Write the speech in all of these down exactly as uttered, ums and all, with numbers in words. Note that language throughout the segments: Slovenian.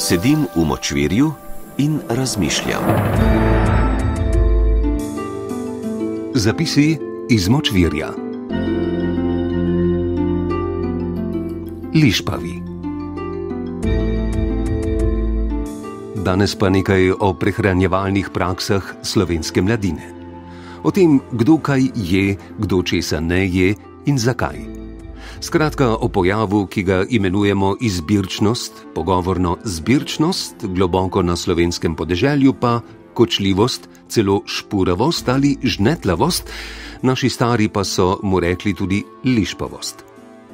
Sedim v močvirju in razmišljam. Zapisi iz močvirja. Lišpavi. Danes pa nekaj o prehranjevalnih praksah slovenske mladine. O tem, kdo kaj je, kdo česa ne je in zakaj. Skratka, o pojavu, ki ga imenujemo izbirčnost, pogovorno zbirčnost, globoko na slovenskem podeželju pa kočljivost, celo špuravost ali žnetlavost, naši stari pa so mu rekli tudi lišpavost.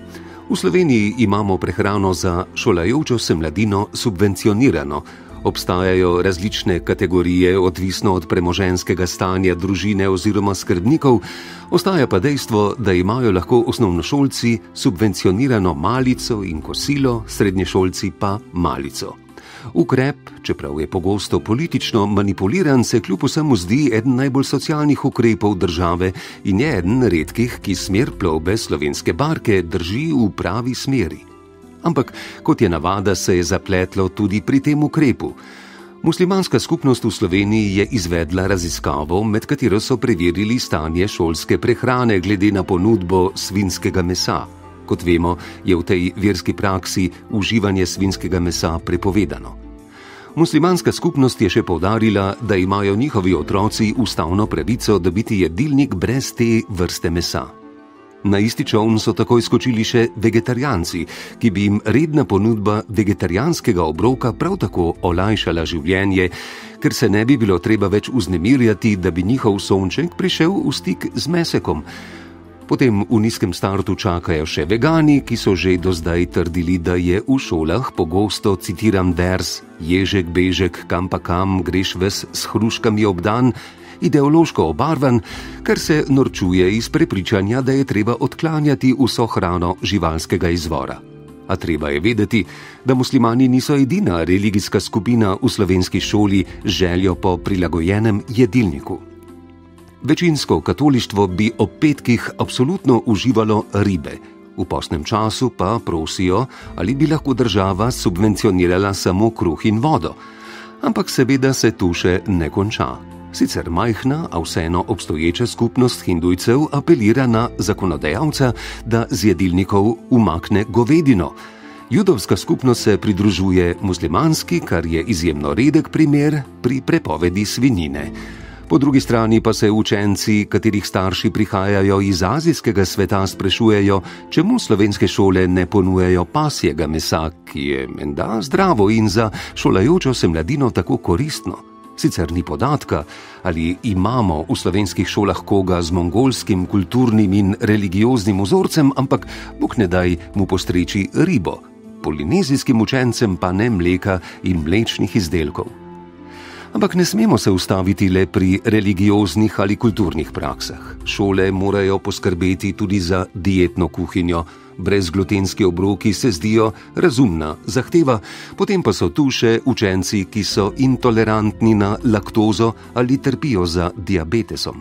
V Sloveniji imamo prehrano za šolajočo se mladino subvencionirano. Obstajajo različne kategorije, odvisno od premoženjskega stanja družine oziroma skrbnikov, ostaja pa dejstvo, da imajo lahko osnovnošolci subvencionirano malico in kosilo, srednješolci pa malico. Ukrep, čeprav je pogosto politično manipuliran, se kljub vsemu zdi eden najbolj socialnih ukrepov države in je eden redkih, ki smer plovbe slovenske barke drži v pravi smeri. Ampak, kot je navada, se je zapletlo tudi pri tem ukrepu. Muslimanska skupnost v Sloveniji je izvedla raziskavo, med katero so preverili stanje šolske prehrane glede na ponudbo svinjskega mesa. Kot vemo, je v tej verski praksi uživanje svinjskega mesa prepovedano. Muslimanska skupnost je še poudarila, da imajo njihovi otroci ustavno pravico dobiti jedilnik brez te vrste mesa. Na isti čoln so takoj skočili še vegetarijanci, ki bi jim redna ponudba vegetarijanskega obroka prav tako olajšala življenje, ker se ne bi bilo treba več vznemirjati, da bi njihov sonček prišel v stik z mesekom. Potem v nizkem startu čakajo še vegani, ki so že do zdaj trdili, da je v šolah pogosto, citiram Ders, ježek, bežek, kam pa kam, greš ves s hruškami obdan, ideološko obarvan, ker se norčuje iz prepričanja, da je treba odklanjati vso hrano živalskega izvora. A treba je vedeti, da muslimani niso edina religijska skupina v slovenski šoli z željo po prilagojenem jedilniku. Večinsko katolištvo bi ob petkih absolutno uživalo ribe, v postnem času pa prosijo, ali bi lahko država subvencionirala samo kruh in vodo. Ampak seveda se tu še ne konča. Sicer majhna, a vseeno obstoječa skupnost hindujcev apelira na zakonodajalca, da z jedilnikov umakne govedino. Judovska skupnost se pridružuje muslimanski, kar je izjemno redek primer pri prepovedi svinjine. Po drugi strani pa se učenci, katerih starši prihajajo iz azijskega sveta, sprašujejo, čemu slovenske šole ne ponujajo pasjega mesa, ki je menda zdravo in za šolajočo se mladino tako koristno. Sicer ni podatka, ali imamo v slovenskih šolah koga z mongolskim kulturnim in religioznim vzorcem, ampak Bog ne daj mu postreči ribo, polinezijskim učencem pa ne mleka in mlečnih izdelkov. Ampak ne smemo se ustaviti le pri religioznih ali kulturnih praksah. Šole morajo poskrbeti tudi za dietno kuhinjo. Brezglutenski obroki se zdijo razumna zahteva, potem pa so tu še učenci, ki so intolerantni na laktozo ali trpijo za diabetesom.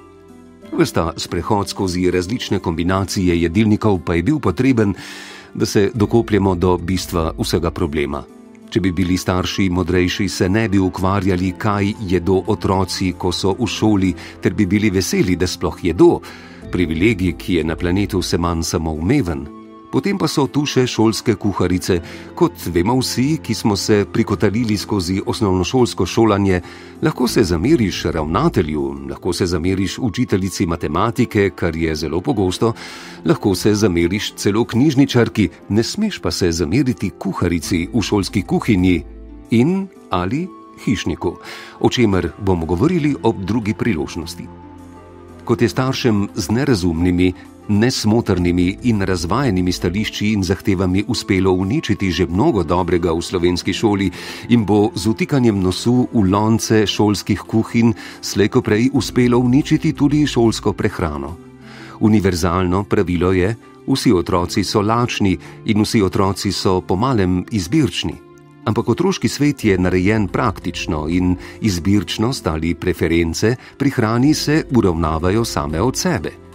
Ves ta sprehod skozi različne kombinacije jedilnikov pa je bil potreben, da se dokopljemo do bistva vsega problema. Če bi bili starši modrejši, se ne bi ukvarjali, kaj jedo otroci, ko so v šoli, ter bi bili veseli, da sploh jedo, privilegij, ki je na planetu vse manj samoumeven. Potem pa so tu še šolske kuharice. Kot vemo vsi, ki smo se prikotalili skozi osnovnošolsko šolanje, lahko se zameriš ravnatelju, lahko se zameriš učiteljici matematike, kar je zelo pogosto, lahko se zameriš celo knjižničarki, ne smeš pa se zameriti kuharici v šolski kuhinji in ali hišniku, o čemer bomo govorili ob drugi priložnosti. Kot je staršem z nerazumnimi, nesmotrnimi in razvajenimi stališči in zahtevami uspelo uničiti že mnogo dobrega v slovenski šoli in bo z vtikanjem nosu v lonce šolskih kuhinj slej ko prej uspelo uničiti tudi šolsko prehrano. Univerzalno pravilo je, vsi otroci so lačni in vsi otroci so po malem izbirčni. Ampak otroški svet je narejen praktično in izbirčnost ali preference pri hrani se uravnavajo same od sebe.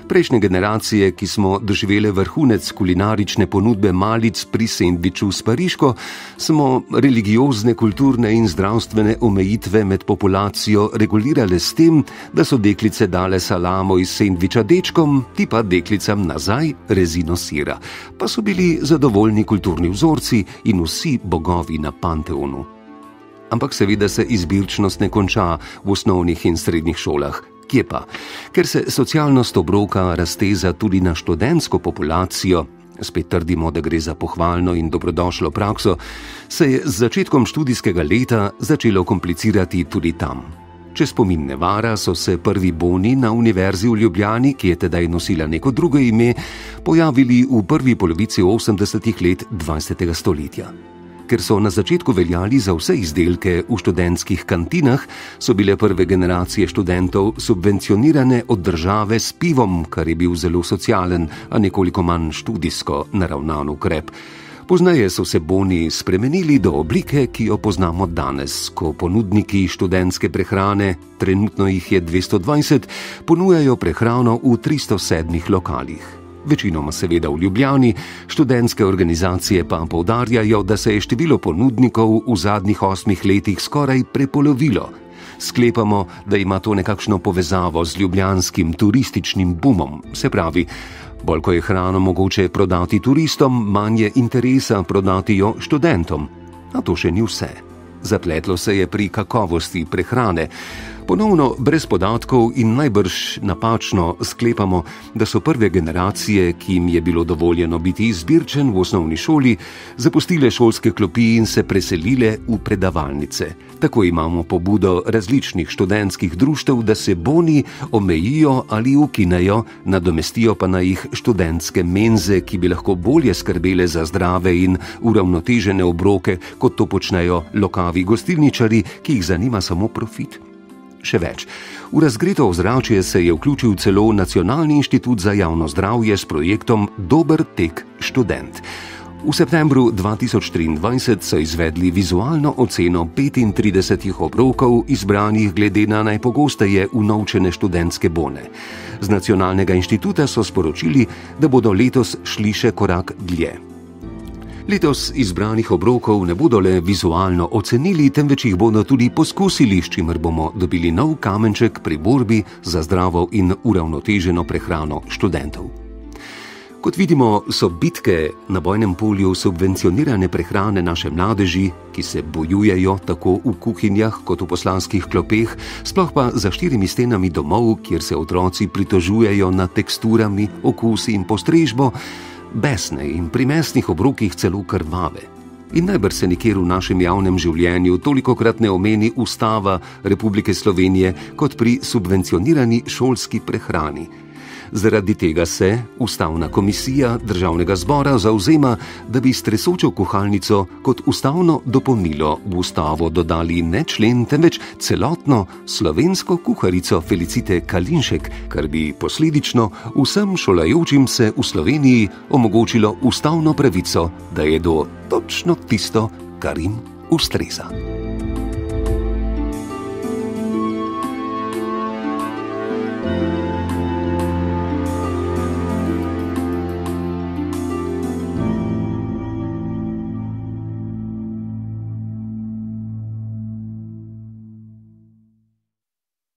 Prejšnje generacije, ki smo doživele vrhunec kulinarične ponudbe malic pri sendviču s pariško, smo religiozne, kulturne in zdravstvene omejitve med populacijo regulirale s tem, da so deklice dale salamo iz sendviča dečkom, ti pa deklicam nazaj rezino sira. Pa so bili zadovoljni kulturni vzorci in vsi bogovi na panteonu. Ampak seveda se izbirčnost ne konča v osnovnih in srednjih šolah. Kje pa? Ker se socialnost obroka razteza tudi na študentsko populacijo, spet trdimo, da gre za pohvalno in dobrodošlo prakso, se je z začetkom študijskega leta začelo komplicirati tudi tam. Če spomin ne vara, so se prvi boni na Univerzi v Ljubljani, ki je tedaj nosila neko drugo ime, pojavili v prvi polovici osemdesetih let dvajsetega stoletja. Ker so na začetku veljali za vse izdelke v študentskih kantinah, so bile prve generacije študentov subvencionirane od države s pivom, kar je bil zelo socialen, a nekoliko manj študijsko naravnan ukrep. Pozneje so se boni spremenili do oblike, ki jo poznamo danes, ko ponudniki študentske prehrane, trenutno jih je dvesto dvajset, ponujajo prehrano v tristo sedmih lokalih. Večinoma seveda v Ljubljani, študentske organizacije pa poudarjajo, da se je število ponudnikov v zadnjih osmih letih skoraj prepolovilo. Sklepamo, da ima to nekakšno povezavo z ljubljanskim turističnim bumom, se pravi, bolj ko je hrano mogoče prodati turistom, manj je interesa prodati jo študentom. A to še ni vse. Zapletlo se je pri kakovosti prehrane. Ponovno brez podatkov in najbrž napačno sklepamo, da so prve generacije, ki jim je bilo dovoljeno biti izbirčen v osnovni šoli, zapustile šolske klopi in se preselile v predavalnice. Tako imamo pobudo različnih študentskih društev, da se boni omejijo ali ukinejo, nadomestijo pa na jih študentske menze, ki bi lahko bolje skrbele za zdrave in uravnotežene obroke, kot to počnejo lokavi gostilničarji, ki jih zanima samo profit. Še več, v razgreto ozračje se je vključil celo Nacionalni inštitut za javno zdravje s projektom Dober tek študent. V septembru dva tisoč triindvajset so izvedli vizualno oceno petintridesetih obrokov, izbranih glede na najpogosteje unovčene študentske bone. Z Nacionalnega inštituta so sporočili, da bodo letos šli še korak dlje. Letos izbranih obrokov ne bodo le vizualno ocenili, temveč jih bodo tudi poskusili, s čimer bomo dobili nov kamenček pri borbi za zdravo in uravnoteženo prehrano študentov. Kot vidimo, so bitke na bojnem polju subvencionirane prehrane naše mladeži, ki se bojujejo tako v kuhinjah kot v poslanskih klopeh, sploh pa za štirimi stenami domov, kjer se otroci pritožujejo nad teksturami, okusi in postrežbo, besne in pri mesnih obrokih celo krvave. In najbrž se nikjer v našem javnem življenju tolikokrat ne omeni Ustava Republike Slovenije kot pri subvencionirani šolski prehrani. Zaradi tega se Ustavna komisija Državnega zbora zavzema, da bi stresočo kuhalnico kot ustavno dopolnilo v ustavo dodali ne člen, temveč celotno slovensko kuharico Felicite Kalinšek, kar bi posledično vsem šolajočim se v Sloveniji omogočilo ustavno pravico, da jedo točno tisto, kar jim ustreza.